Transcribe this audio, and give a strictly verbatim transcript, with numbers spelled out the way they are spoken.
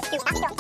きゅう、さんびょう。